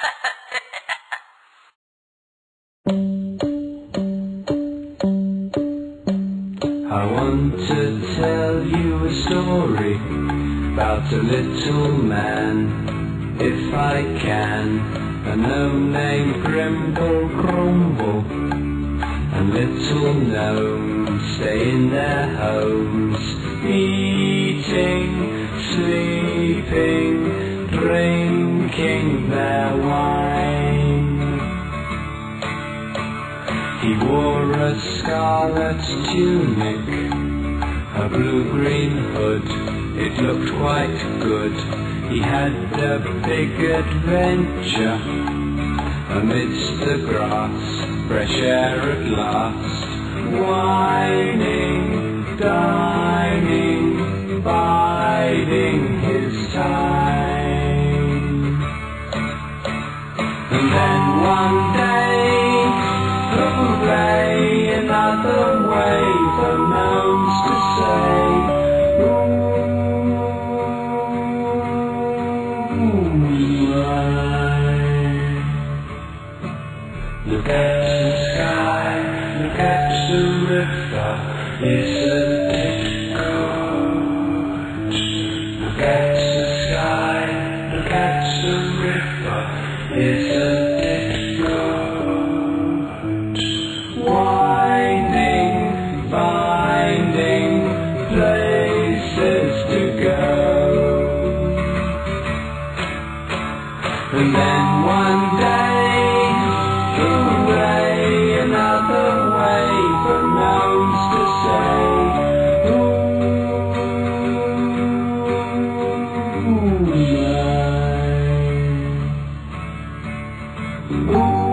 I want to tell you a story about a little man, if I can. A gnome named Grimble Grumble, and little gnomes stay in their homes, eating, sleeping, drinking their wine. He wore a scarlet tunic, a blue-green hood, it looked quite good. He had a big adventure amidst the grass, fresh air at last, whining, dining, biding his time. And then one day, hooray, another way for gnomes to say, look at the sky, look at the river, isn't it good? Look at the sky, look at the river, isn't it good? Winding, finding places to go. And then one day, hooray, another way for gnomes to say, ooh, my. Ooh.